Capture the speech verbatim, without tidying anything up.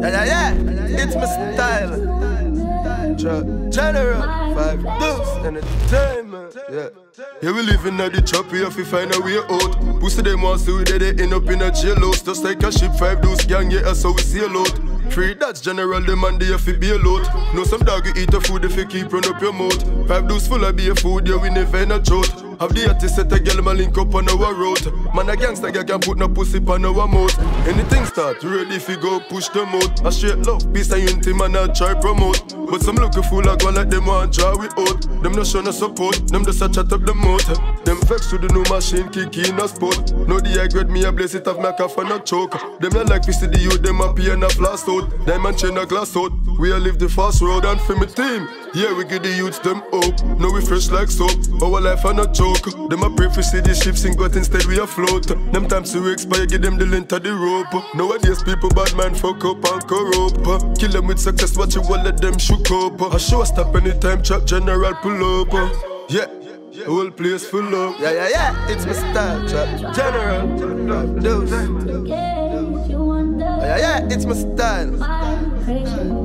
Yeah, yeah, yeah, it's my style. General, five dose, entertainment. Yeah. Here we live in the chop, we have to find a way out. Pussy them want to they end up in a jail house. Just like a ship, five dose gang, yeah, so we sail out. Free that's general, the man they have to be a load. Know some dog you eat a food if you keep run up your mouth. Five dose full of beer food, yeah, we never in a drought. Have the artist set a girl, ma link up on our road. Man a gangster, girl can put no pussy on our mouth. Anything start, ready if you go push them out. A straight love, peace and unity, man a try promote. But some looking fool like one like them want draw we out. Them no show no support, them just a chat up the mouth. Them vex to the new machine, kick in a sport. Know the high grade, me a blaze it off, make a fan a choke. Them not like we see the youth, them happy and a blast out. Diamond chain a glass out, we a live the fast road. And for me team, yeah we give the youths them hope. Now we fresh like soap, our life a no joke. Them a pray for see the ship sink, but instead we afloat. Them times we expire, give them the length of the rope. Nowadays people bad man fuck up and corrupt. Kill them with success, watch you all let them shook up. I show a stop anytime, trap general pull up. Yeah, the whole place full up. Yeah, yeah, yeah, it's my style, trap general. Dose. Yeah, yeah, it's my style.